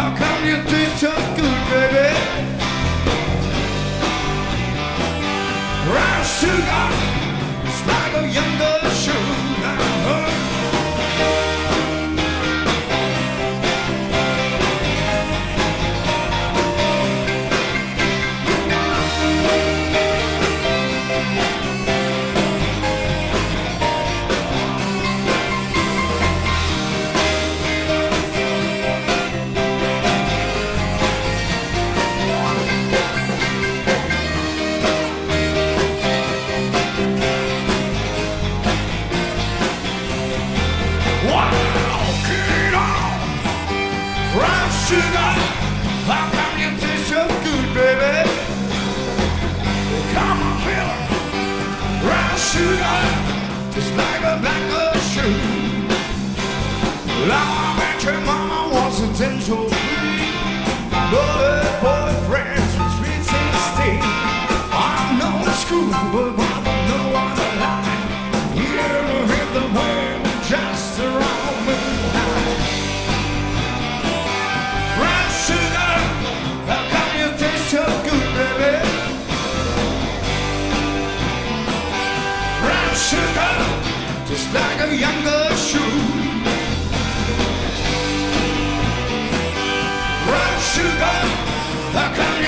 How come you taste so good, baby? Brown sugar, it's like a younger sugar. Brown sugar, how come you taste so good, baby? Come on, feel it. Brown sugar, just like a black shoe. Now I met your mama was a dental free, but her boyfriends was sweet 16. I'm no school, but mama know what I like. You ever hit the way just around midnight? Sugar, how come you taste so good, baby? Brown sugar, just like a younger shoe. Brown sugar, how come